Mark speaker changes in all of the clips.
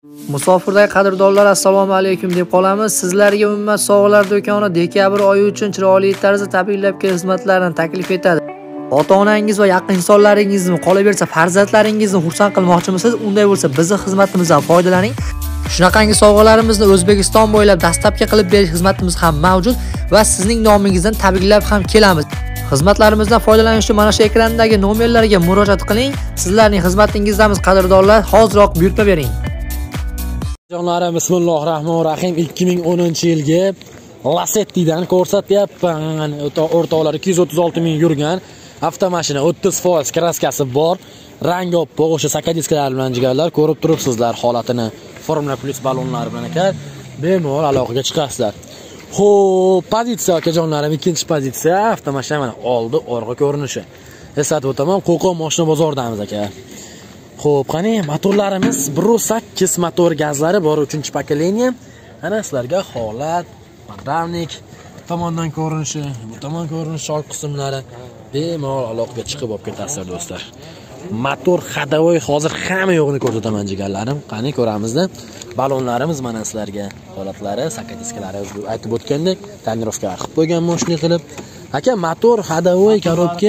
Speaker 1: Musofirdagi qadrdonlar, assalomu alaykum deb qolamiz. Sizlarga Ummat Sog'lar do'koni dekabr oyi uchun chiroyli tarzda tabriklab kelgan xizmatlarini taklif etadi. Ota-onangiz va yaqin insonlaringizni, qolaversa farzandlaringizni xursand qilmoqchimisiz? Unday bo'lsa, bizning xizmatimizdan foydalaning. Shunaqangi sovg'alarimizni O'zbekiston bo'ylab dastlabki qilib berish xizmatimiz ham mavjud va sizning nomingizdan tabriklab ham kelamiz. Xizmatlarimizdan foydalanish uchun mana shu ekrandagi nomerlarga murojaat qiling. Sizlarning xizmatingizdamiz qadrdonlar, hoziroq buyurtma bering.
Speaker 2: Jonlarim, bismillahirrohmanirrohim. 2010-yilgi Lasetti'dan ko'rsatyapman. O'rtoqlari 236 ming yurgan avtomashina, 30% kraskasi bor. Rangi oppoq, o'sha sakadiskalar bilan jigarlar ko'rib turibsizlar holatini. Formula Plus ballonlari bilan aka bemalol aloqaga chiqasizlar. Xo'p, pozitsiya akajonlarim, ikkinchi pozitsiya avtomashina mana oldi, orqa ko'rinishi. Eslatib o'taman, Qo'qon mashina bozoridamiz aka. Xo'p, qani motorlarimiz 1.8 motor gazlari bor, 3-pokoleniya. Ana sizlarga holat, podravnik tomondan ko'rinishi, bu tomon ko'rinishi, old qismlari bemalol aloqaga chiqib olib ketasizlar do'stlar. Motor xadavoy hozir hamma yo'g'ini ko'rsataman jigarlarim. Qani ko'ramizda. Ballonlarimiz mana sizlarga holatlari, sakadiskalari aytib o'tgandek, tonirovka qilib qo'ygan mashina qilib. Aka, motor xadavoy korobka.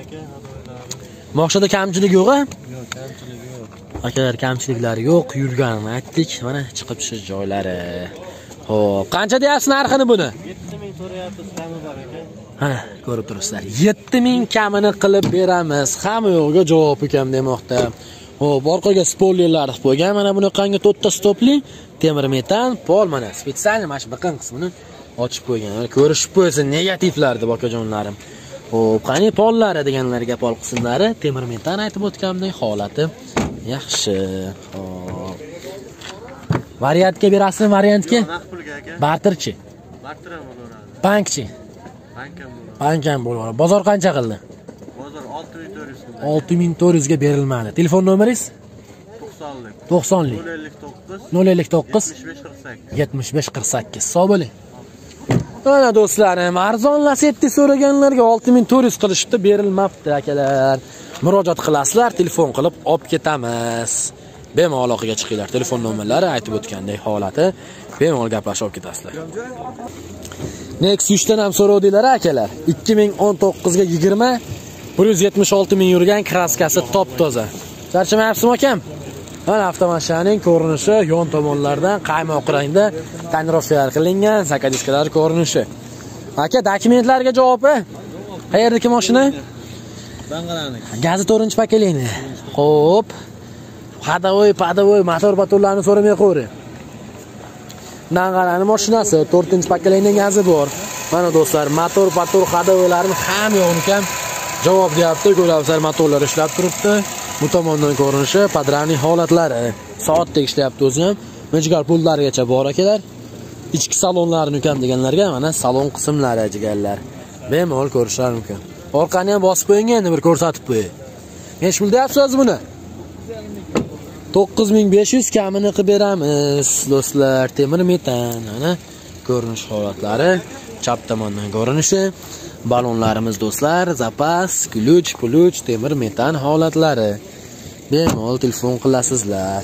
Speaker 2: Mashinada kamchilik yo'q-a?
Speaker 3: Yo'q, kamchilik yo'q.
Speaker 2: Akalar, kamchiliklari yo'q, yurganini aytdik. Mana chiqib tushish joylari. Xo'p, qancha deyapsiz narxini buni?
Speaker 3: 7000 so'rayapsiz, kami bor aka.
Speaker 2: Mana ko'rib turibsizlar. 7000 kamini qilib beramiz. Hamma yo'g'iga javob ukam demoqda. Xo'p, orqaga spoilerlar qo'ygan. Mana bunaqangi 4 ta stopli temir metan pol, mana spesial mana shu biqin qismini ochib qo'ygan. Ko'rishib qo'ysin negativlarni bokajonlarim. Xo'p, qani pollari deganlarga pol qismlari temir metan aytib o'tganimdek holati yaxshi. Xo'p. Variantga berasizmi, variantga?
Speaker 3: Naqd pulga aka.
Speaker 2: Barterchi.
Speaker 3: Barter ham bo'laveradi.
Speaker 2: Bankchi.
Speaker 3: Bank ham bo'laveradi.
Speaker 2: Bank ham bo'laveradi. Bozor qancha qildi?
Speaker 3: Bozor 6400 so'm.
Speaker 2: 6400 ga berilmadi. Telefon nomeringiz?
Speaker 3: 90lik.
Speaker 2: 90lik. 059 7548. Sog' bo'ling. Mana do'stlarim, arzon Lasetti so'raganlarga 6400 qilishibdi, berilmabdi akalar. Murojaat qilasizlar, telefon qilib olib ketamiz. Bemalol aloqaga chiqinglar. Telefon nomerlari aytib o'tgandek holati. Bemalol gaplashib olib ketasizlar. Nexus 3 dan ham so'rovdinglar akalar. 2019 ga 20 176 ming yurgan kraskasi top toza. Charchamayapsizmi akam? Mana avtomashinaning ko'rinishi yon tomonlardan qaymoq rangda tonirovkalar qilingan, sakadiskalar ko'rinishi. Aka, dokumentlarga javobi? Qayerdagi mashina?
Speaker 3: Bangalarning.
Speaker 2: Gazi 4-pokoleniya. Xo'p. Padavoy, motor-patorlarni so'ramay qo'yri. Nangarani mashinasi 4-pokoleniya gazi bor. Mana do'stlar, motor-pator xadavoylarni ham yo'g'ini ham javob deyapti. Ko'rasizlar, motorlar ishlab turibdi. Bu tomondan ko'rinishi, podravnik holatlari. Soatdek ishlayapti o'zi ham. Mejigar pullargacha bor akalar. Ichki salonlarini ukam deganlarga mana salon qismlari jigarlar. Bemalol ko'rishlari mumkin. Orqani ham bosib qo'ying, endi bir ko'rsatib qo'y. Necha pul deyapsiz buni? 9500 kamini qilib beramiz. Do'stlar, temir metan, mana ko'rinish holatlari, chap tomondan ko'rinishi. Ballonlarimiz do'stlar, zapas, ключ, temir metan holatlari. Bemalol telefon qilasizlar.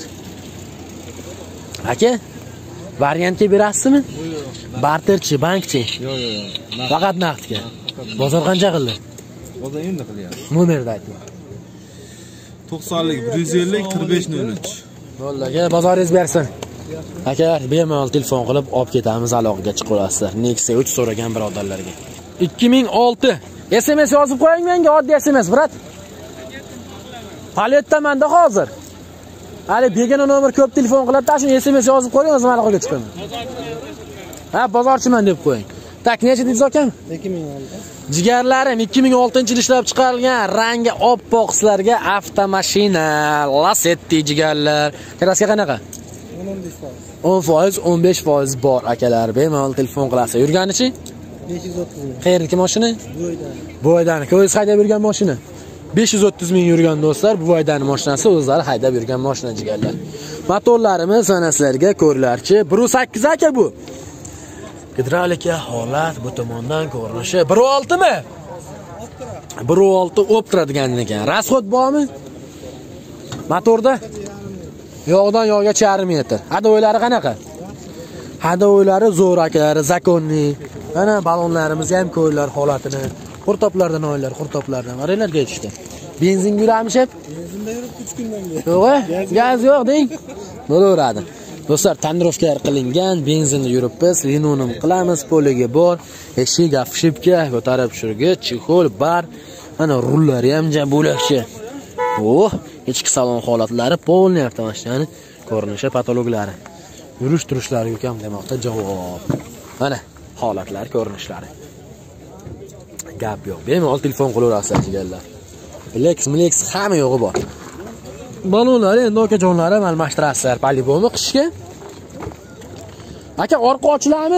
Speaker 2: Aka, variantga berasizmi? Barterchi, bankchi?
Speaker 3: Yo'q.
Speaker 2: Faqat naqdga. Bozor qancha qildi?
Speaker 3: Bozor endi qilyapti.
Speaker 2: Nomerni ayting.
Speaker 3: 90lik 150 4503.
Speaker 2: Vallaga bozoringiz bersin. Akalar, bemalol telefon qilib olib ketamiz, aloqaga chiqaverasizlar. Nexus 3 so'ragan birodarlarga. 2006 SMS yozib qo'ying menga, oddiy SMS, brat. Paletdamanda hozir. Hali begona nomer ko'p telefon qiladi, shuni SMS yozib qo'ying, o'zim aloqaga chiqaman. Ha, bozorchiman deb qo'ying. Tak, necha dedingiz akam?
Speaker 3: 2006.
Speaker 2: Jigarlarim, 2006-yil ishlab chiqarilgan rangi oppoq sizlarga avtomashina Lasetti jigarlar. Kraska qanaqa? 10%, 15% bor akalar. Bemalol telefon qilasiz. Yurganichi?
Speaker 3: 530 ming.
Speaker 2: Qayerdagi mashina?
Speaker 3: Bo'ydan.
Speaker 2: Ko'yiz haydab yurgan mashina. 530 ming yurgan do'stlar, bu voydani mashinasi o'zlari haydab yurgan mashina jigarlar. Motorlarimiz mana sizlarga ko'rilarchi, 1.8 aka bu. Gidravlika holat bu tomondan ko'rinishi 1.6 mi? 1.6 o'p turadigan ekan. Rasxod bormi? Motorda Yo'qdan yo'qga 1,5 metr. Hadovoylari qanaqa? Hadovoylari zo'r akalari, zakonni. Mana balonlarimizni ham ko'rlar holatini. Qurtoplardan oylar, qurtoplardan. Qaranglarga yetishdi. Benzin yuramish hep?
Speaker 3: Benzinda yurib 3 kundan beri.
Speaker 2: Yo'q, gaz yo'q deng. Bo'laveradi. Do'stlar, tonirovkalar qilingan, benzinda yuribmiz, linonim qilamiz, poliga bor, eshik, afshipka, ko'tarib tushirgich, chexol, bar, mana rullari ham bo'lakcha. Ichki salon holatlari, polniy avtomashinaning ko'rinishi, patologlari. Yurish-turishlari ukam demoqda javob. Mana holatlar, ko'rinishlari. Gap yo'q. Bemalol telefon qilaverasizlar deganlar. Lex hamma yo'g'i bor. Balonlar endi okajonlarim almashtirasizlar, polibomi qishga. Aka, orqa ochiladimi?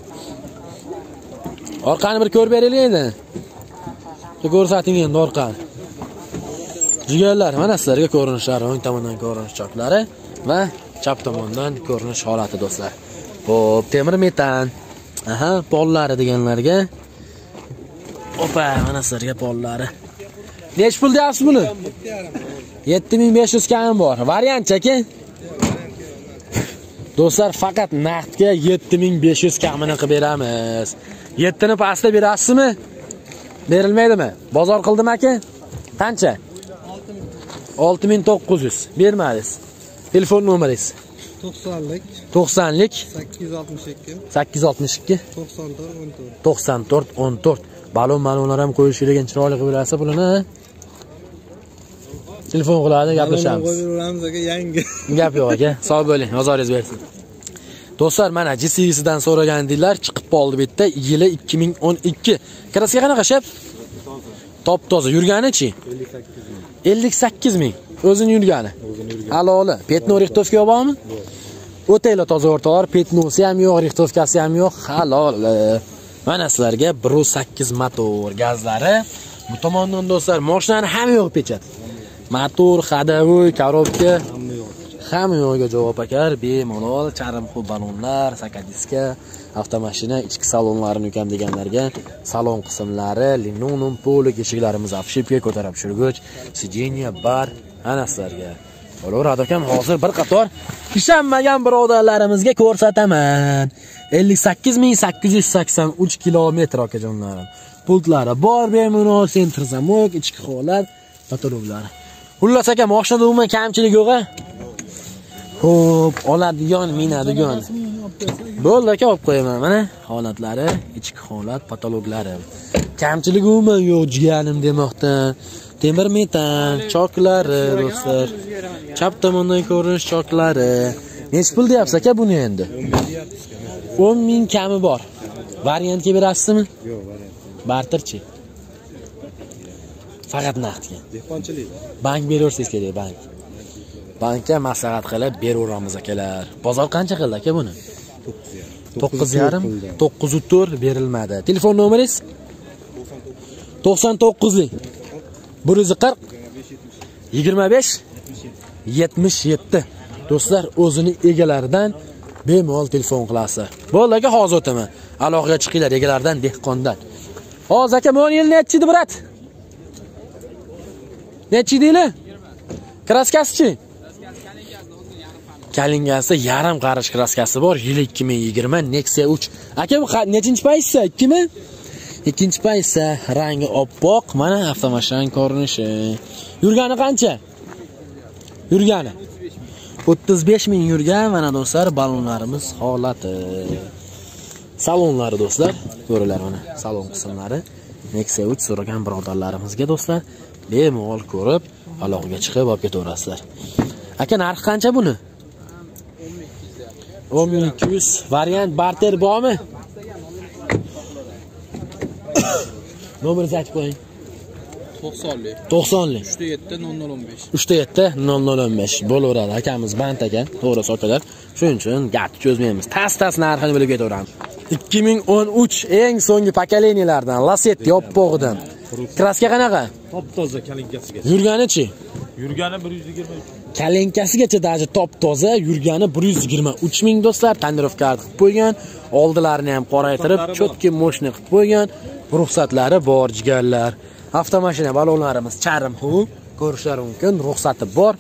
Speaker 2: Orqani bir ko'rib beraylik endi. Ko'rsating endi orqani. Jigarlar, mana sizlarga ko'rinishlari, o'ng tomondan ko'rinish choklari va chap tomondan ko'rinish holati do'stlar. Xo'p, temir metan. Pollari deganlarga. Opa, mana sizlarga pollari. Nech pul deyapsiz buni? 7500 kam bor. Variant aka? Do'stlar, faqat naqdga 7500 kamini qilib beramiz. 7 ni pastda berasizmi? Berilmaydimi? Bozor qildim aka? Qancha? 6900. Bermadingiz. Telefon nomeringiz?
Speaker 3: 90lik
Speaker 2: 90lik
Speaker 3: 862
Speaker 2: 862
Speaker 3: 94
Speaker 2: 14. Balonlar ham qo'yish kerak, chiroyli qilib berasa pulini. Telefon qiladi, gaplashamiz.
Speaker 3: Qo'yamiz aka, yangi.
Speaker 2: Gap yo'q aka. Sog' bo'ling, ozoringiz bersin. Do'stlar, mana GCV'sidan so'ragandinglar, chiqib qoldi bitta. Yili 2012. Kraska qanaqa shep? Top toza. Yurgani-chi? 58 ming. O'zini yurgani. Aloli. Petno rixtovka bormi? O'tayla toza o'rtoqlar, petnosi ham yo'q, rixtovkasi ham yo'q. Halol. Mana sizlarga 1.8 motor gazlari. Bu tomondan do'stlar, mashinani ham yo'q pechat. Motor, xadavoy, korobka hamma yo'g'iga javob akar, bemalol charmxu balonlar, sakadiska, avtomashina ichki salonlarini ukam deganlarga, salon qismlari, linoleum, polik eshiklarimiz afshipga, ko'tarib tushirgich, sideniya, bar, ana sizlarga. Bo'laveradi akam, hozir bir qator ishlanmagan birodarlarimizga ko'rsataman. 58883 kilometr akajonlarim. Pultlari bor, bemalol sentr zamok, ichki holat, patologlari. Xullas aka, mashinada umuman kamchilik yo'q-a? Xo'p, oladigan, minadigan. Bo'ldi aka, olib qo'yaman. Mana holatlari, ichki holat, patologlari. Kamchilik umuman yo'q jiganim demoqda. Temir metan, choklari, do'stlar. Chap tomondan ko'rinish choklari. Nech pul deyapsiz aka buni endi? 10 ming kami bor. Variantga berasizmi?
Speaker 3: Yo'q, variant.
Speaker 2: Barterchi. Faqat naqdga.
Speaker 3: Dehqonchilik.
Speaker 2: Bank beraversangiz kerak, bank. Bankka maslahat qilib beraveramiz akalar. Bozor qancha qildi aka buni? 9,5, 904 berilmadi. Telefon nomeringiz? 99lik 140 25 77. Do'stlar, o'zini egalaridan bemalol telefon qilasiz. Bo'ldi aka, hozir o'taman. Aloqaga chiqinglar egalaridan, dehqondan. Hozir aka, men yil nechi edi, brat? Nechi deyli? Kraskasi-chi? Kalingasi yarim qarish kraskasi bor. Yili 2020 Nexia 3. Aka, bu nechinchi paytsa? 2mi? Ikkinchi paytsa, rangi oppoq. Mana avtomashinaning ko'rinishi. Yurgani qancha? Yurgani 35 ming yurgan. Mana do'stlar, balonlarimiz holati. Salonlari do'stlar, ko'ringlar mana salon qismlari. Nexia 3 so'ragan birodarlarimizga do'stlar, bemalol ko'rib, aloqaga chiqib olib ketaverasizlar. Aka, narxi qancha buni? 10200. Variant barter bormi? Nomeringizni aytib qo'ying.
Speaker 3: 90lik
Speaker 2: 90lik
Speaker 3: 37 0015.
Speaker 2: 37 0015 bo'laveradi. Akamiz band ekan, to'g'ri sokalar. Shuning uchun gapni cho'zmaymiz. Tas narxini bilib ketaveramiz. 2013 eng so'nggi pokoleniyalardan, Lacetti oppog'idan. Kraska qanaqa?
Speaker 3: Top toza kalinkasiga.
Speaker 2: Yurgani-chi?
Speaker 3: Yurgani 123.
Speaker 2: Kalinkasigacha daji top toza, yurgani 123 ming do'stlar. Tonirovka qilib qo'ygan, oldilarini ham qoraytirib, cho'tki moshina qilib qo'ygan. Ruxsatlari bor jigarlar. Avtomashina balonlarimiz charm-hu, ko'rishlari mumkin, ruxsati bor.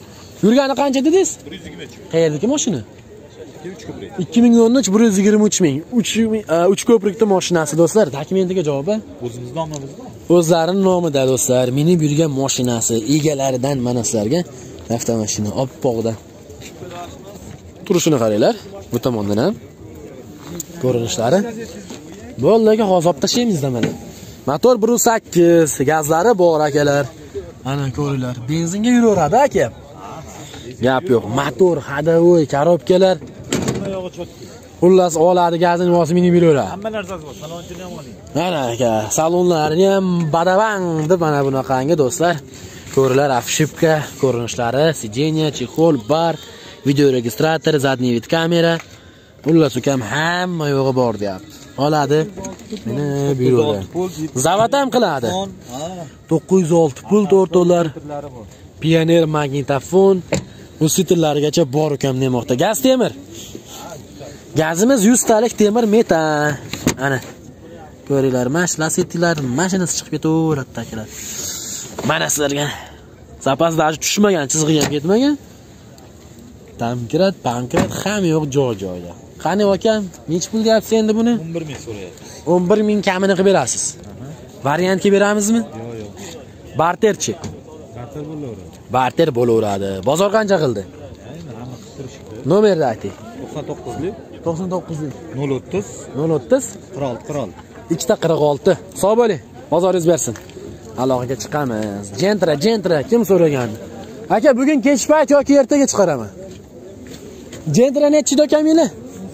Speaker 2: Yurgani qancha dedingiz?
Speaker 3: 123.
Speaker 2: Qayerdagi mashina?
Speaker 3: 3 ko'prik.
Speaker 2: 2013 123 ming. 3 ko'prikli mashinasi do'stlar. Dokumentiga javob.
Speaker 3: O'zimiz nomimizda.
Speaker 2: O'zlarining nomida do'stlar. Minib yurgan mashinasi egalaridan mana sizlarga avtomashina oppoqdan. Turishini qaranglar. Bu tomondan ham ko'rinishlari. Bo'ldi, hozir olib tashlaymizda mana. Motor 1.8, gazlari bor akalar. Mana ko'ringlar. Benzinga yuraveradi aka. Gap yo'q. Motor, hadovoy, korobkalar. Xullas oladi, gazini bosib minib yuraveradi.
Speaker 3: Hamma narsasi bor. Salonchini ham oling.
Speaker 2: Mana aka, salonlarini ham badavang deb mana bunaqangi do'stlar. Ko'ringlar, afshipka, ko'rinishlari, sijeniya, chexol, bar, video registrator, zadniy vid kamera. Xullas ukam hamma yo'g'i bor deyapti. Oladi. Mana byuroda. Zavat ham qiladi. 906 pult o'rtoqlar. Pioner magnitofon, usitlarigacha bor ukam demoqda. Gaz temir. Gazimiz 100 talik temir metan. Ana. Ko'ringlar, lasetilar, mashinasi chiqib ketaveradi akalar. Mana sizlarga zapasda tushmagan, chizgi ham ketmagan. Tamkirat, pankrat hamma yo'q joy-joyda. Qani akam, nech pul deyapsiz endi buni?
Speaker 3: 11 ming so'rayapti.
Speaker 2: 11 ming kamini qilib berasiz. Variantga beramizmi?
Speaker 3: Yo'q.
Speaker 2: Barterchi.
Speaker 3: Barter bo'laveradi.
Speaker 2: Barter bo'laveradi. Bozor qancha qildi?
Speaker 3: Hamma turishdi.
Speaker 2: Nomerni ayting.
Speaker 3: 99lik
Speaker 2: 99lik
Speaker 3: 030
Speaker 2: 030
Speaker 3: 46.
Speaker 2: 246. Sog' bo'ling. Bozoringiz bersin. Aloqaga chiqamiz. Gentra, kim so'ragandi? Aka, bugun kech payt yoki ertaga chiqaraman. Gentra nechi dokaminglar?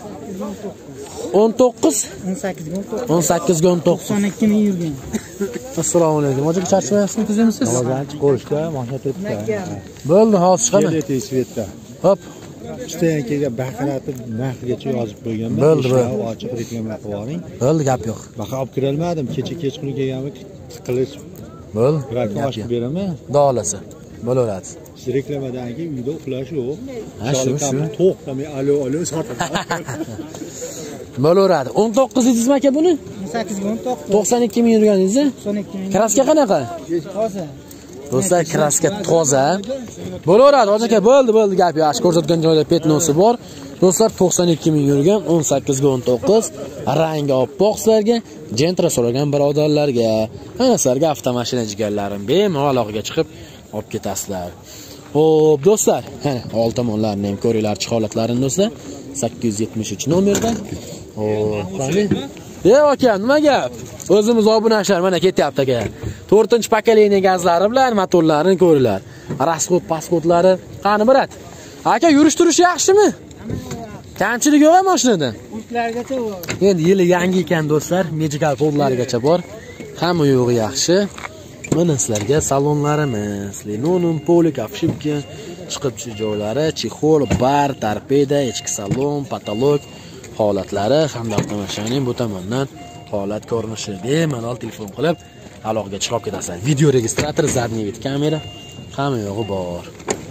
Speaker 2: 19 18 ga 19
Speaker 4: 92 ming yurgan.
Speaker 2: Assalomu alaykum. Hozir charchamayapsizmi, tuzimsiz?
Speaker 5: Hozir qo'rishda mashina turibdi.
Speaker 2: Bo'ldi, hozir chiqaman.
Speaker 5: Keldi Svetda.
Speaker 2: Hop.
Speaker 5: Stoyankaga baqiratib narxigacha yozib qo'yganman.
Speaker 2: Bo'ldi.
Speaker 5: Ochiq reklama qilib oling.
Speaker 2: Bo'ldi, gap yo'q.
Speaker 5: Baqa olib kira olmadim. Kechqurun kelganman. Qilish
Speaker 2: Bo'ldi.
Speaker 5: rakam ochib beraman.
Speaker 2: Dolasa. Bo'laveradi.
Speaker 5: Siz reklamadan keyin uyda uxlash yo'q.
Speaker 2: Ha, shu.
Speaker 5: To'xtamay alo sotib.
Speaker 2: Bo'laveradi. 19 dedingizmi aka buni?
Speaker 4: 18 ga 19.
Speaker 2: 92 ming yurganingiz?
Speaker 4: 92 ming.
Speaker 2: Kraska qanaqa?
Speaker 4: Toza.
Speaker 2: Do'stlar, kraska toza. Bo'laveradi, hozir aka, bo'ldi gap yo'q. Ko'rsatgan joyda petnosi bor. Do'stlar, 92 ming yurgan, 18 ga 19. Rangi oppoq sizlarga, Gentra so'ragan birodarlarga, ana sizlarga avtomashina jigarlarim bemalol aloqaga chiqib olib ketasizlar. Xo'p, do'stlar, mana old tomonlarini ham ko'ringlarchi holatlarini do'stlar. 873 nomerda. Xo'p, qani? Aka, nima gap? O'zimiz obunachilar mana ketyapti aka. 4-pokoleniya gazlari bilan motorlarini ko'ringlar. Rasxod, pasportlari qani brat? Aka, yurish-turish yaxshimi? Kamchilik yo'q mashinada.
Speaker 4: Pultlargacha bor.
Speaker 2: Endi yili yangi ekan do'stlar, medical podlarigacha bor. Hamma yo'g'i yaxshi. Mana sizlarga salonlarimiz, linoleum polik, afshipka, chiqib tushish joylari, chexol, bar, torpeda, ichki salon, patolog holatlari hamda avtomashinaning bu tomondan holat ko'rinishi bemalol telefon qilib aloqaga chiqib ketasizlar. Video registrator, zadniy vid kamera hamma yo'g'i bor.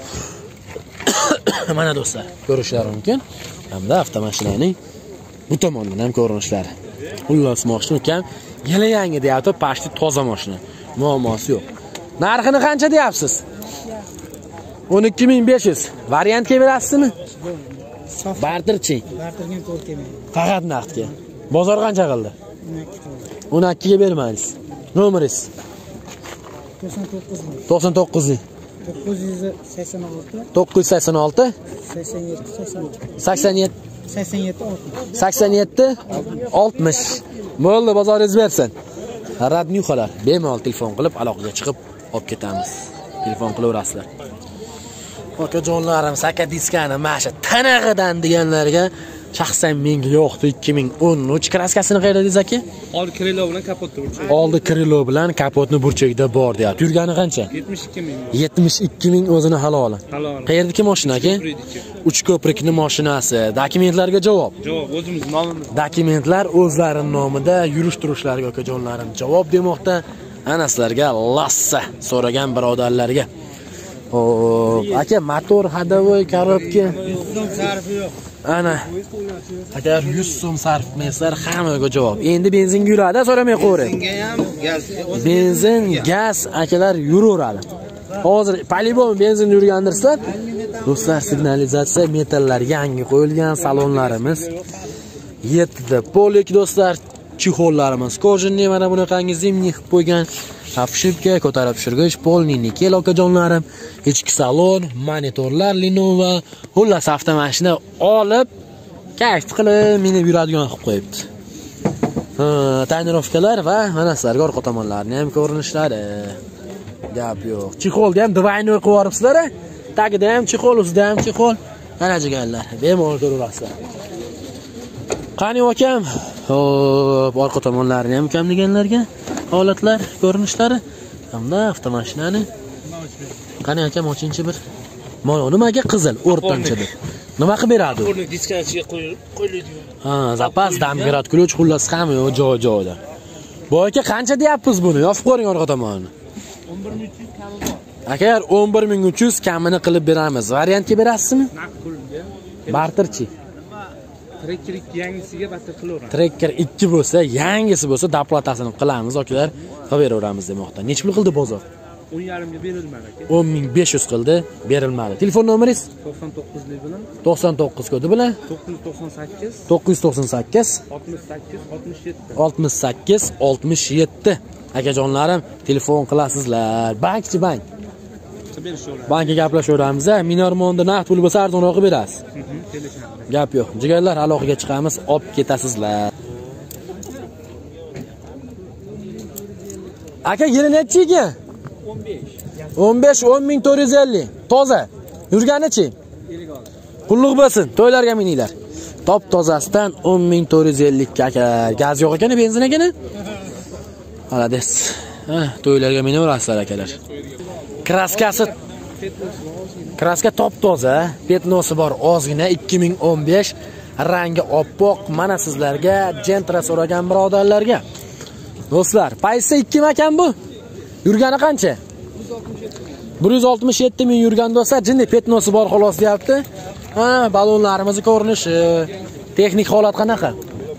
Speaker 2: Mana do'stlar, ko'rishlari mumkin. Hamda avtomashinaning bu tomondan ham ko'rinishlari. Xullas mashina kam, yili yangi deyapti, pashti toza mashina. Muammosi yo'q. Narxini qancha deyapsiz? 12500. Variantga berasizmi? Barterchi.
Speaker 4: Barterga to'g'ri kelmaydi.
Speaker 2: Faqat naqdga. Bozor qancha qildi? 12 ga bermaysiz. Nomeringiz?
Speaker 4: 99 ming.
Speaker 2: 99 ming.
Speaker 4: 986
Speaker 2: 986
Speaker 4: 87
Speaker 2: 87 60. Bo'ldi, bozoringiz bersin. Radnyuxalar bemalol telefon qilib aloqaga chiqib olib ketamiz. Telefon qilaverasizlar. Okajonlarim, saka diskani masha tanag'idan deganlarga shaxsan menga yo'qdi. 2013 kraskasini qayerda dedingiz aka?
Speaker 3: Oldi krilo bilan kapotni burchak.
Speaker 2: Oldi krilo bilan kapotni burchakda bor deyapti. Yurgani qancha?
Speaker 3: 72 ming.
Speaker 2: 72 ming o'zini haloli.
Speaker 3: Halol.
Speaker 2: Qayerdagi mashina aka? 3 ko'prikning mashinasi. Dokumentlarga javob.
Speaker 3: Javob o'zimiz nomimiz.
Speaker 2: Dokumentlar o'zlarining nomida, yurish-turishlarga okajonlarim javob demoqda. Ana sizlarga lassa so'ragan birodarlarga. Xo'p, aka, motor, hadovoy, korobka.
Speaker 4: sarfi yo'q.
Speaker 2: Ana. Agar 100 so'm sarf qilmaysizlar, hammaga javob. Endi benzinga yuradi, so'ramay qo'ying.
Speaker 4: Benzinga ham gaz.
Speaker 2: Benzin, gaz akalar yuraveradi. Hozir polibon benzin yurgandirsizlar. Do'stlar, signalizatsiya metallar yangi qo'yilgan, salonlarimiz 7 da polik do'stlar, chexollarimiz kojinli mana bunaqangi zimni qilib qo'ygan. Afshipka, ko'tarib tushirgich, polni nikel okajonlarim, ichki salon, monitorlar Lenovo, xullas avtomashina olib kayf qilib minib yuradigan qilib qo'yibdi. Tonirovkalar va mana sizlarga orqa tomonlarini ham ko'rinishlari. Gap yo'q. Chexolni ham двойной qilib yuboribsizlar. Tagida ham chexol, ustida ham chexol. Mana jigarlar, bemalol ko'rasizlar. Qani akam? Xo'p, orqa tomonlarini ham kam deganlarga holatlar, ko'rinishlari hamda avtomashinani. Qani akam ochinchi bir. Mana nimaga qizil o'rtancha deb. Nima qilib beradi?
Speaker 3: O'rni diskasiga qo'yiladi.
Speaker 2: Ha, zapas damgirat kulch xullas hamma joy-joyda. Bu aka qancha deyapsiz buni? Yopib qo'ying orqa tomonini.
Speaker 3: 11300 kami bor.
Speaker 2: Agar 11300 kamini qilib beramiz, variantga berasizmi?
Speaker 3: Naqd pulga.
Speaker 2: Barterchi.
Speaker 3: Trekker 2 yangisiga barter qilaveramiz.
Speaker 2: Trekker 2 bo'lsa, yangisi bo'lsa, doplatasini qilamiz, okalar. Qilib beraveramiz demoqda. Necha pul qildi bozor?
Speaker 3: 10.5 ga berilmadi aka.
Speaker 2: 10500 qildi, berilmadi. Telefon nomeringiz?
Speaker 3: 99 lik bilan
Speaker 2: 99 kodi bilan
Speaker 3: 998
Speaker 2: 998
Speaker 3: 68
Speaker 2: 67. Akajonlarim, telefon qilasizlar. Bankchi bank.
Speaker 3: berishaveradi.
Speaker 2: Bankga gaplashaveramiz. Minormonda naqd pul bo'lsa arzonroq berasiz. Gap yo'q. Jigarlar, aloqaga chiqamiz, olib ketasizlar. Aka, yili nechi ekan? 15 10450. Toza. Yurganichi? Qulluq bo'lsin, to'ylarga mininglar. Top tozasidan 10450 aka. Gaz yo'q ekan, benzin ekan. Halades. To'ylarga minaverasizlar akalar. Kraska top toza, petnosi bor, ozgina 2015, rangi oppoq. Mana sizlarga Gentra so'ragan birodarlarga. Do'stlar, paysi 2 ekan bu. Yurgani qancha? 167 ming yurgan do'stlar, jinni petnosi bor xolos deyapti. Ha, balonlarimizni ko'rinishi, texnik holat qanaqa?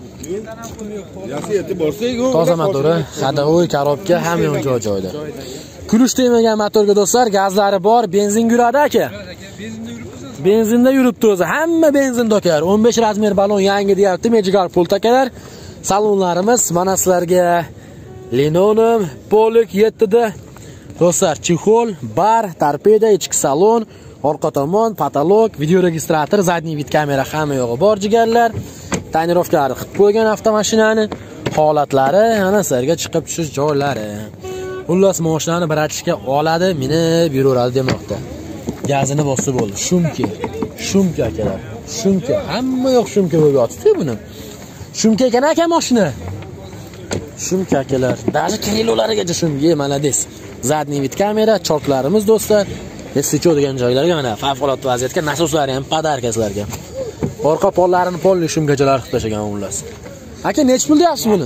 Speaker 2: Toza motori, hadovoy, korobka, hamma joy-joyda. Kulush tegmagan motorga do'stlar, gazlari bor, benzin yuradi aka. Benzinda yuribdi o'zi, hamma benzinda akar. 15 razmer balon yangi deyapti, mejigar pul takalar. Salonlarimiz mana sizlarga Lenovo Polik 7 da. Do'stlar, chexol, bar, torpeda, ichki salon, orqa tomon, patolog, video registrator, zadniy vid kamera hamma yo'g'i bor jigarlar. Tonirovkalari qilib qo'ygan avtomashinani, holatlari, ana sizlarga chiqib tushish joylari. Xullas mashinani biratishga oladi, minib yuraveradi demoqda. Gazini bosib bo'ldi. Shumka akalar. Shumka, hamma yo'q shumka bo'lib yotibdi buni. Shumka ekan aka mashina. Shumka akalar. Даже kilolarigacha shumka, malades. Zadniy vid kamera, choklarimiz do'stlar. Esicho degan joylarga mana favqulodda vaziyatga nasoslari ham podarka sizlarga. Orqa pollarini polli shumkachalar qilib tashagan xullas. Aka, nech pul deyapsiz buni?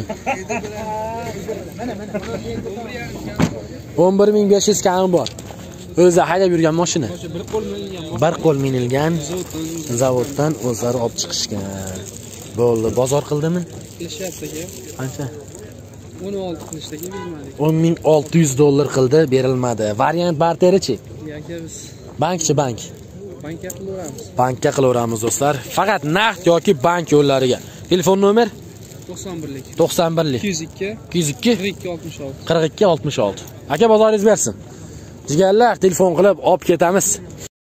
Speaker 2: 11500 kami bor. O'zi haydab yurgan mashina. Bir qo'l minilgan. Zavoddan o'zlari olib chiqishgan. Bo'ldi, bozor qildimi?
Speaker 4: Kelishyapti aka.
Speaker 2: Qancha?
Speaker 4: 16 qilishdagi bilmadik.
Speaker 2: 10600 dollar qildi, berilmadi. Variant barterichi?
Speaker 4: Aka biz
Speaker 2: Bankchi bank.
Speaker 4: bankka qilaveramiz.
Speaker 2: Bankka qilaveramiz do'stlar. Faqat naqd yoki bank yo'llariga. Telefon nomer
Speaker 4: 91lik.
Speaker 2: 91lik
Speaker 4: 202
Speaker 2: 202
Speaker 4: 42 66.
Speaker 2: 42 66. Aka, bozoringiz bersin. Jigarlar, telefon qilib olib ketamiz.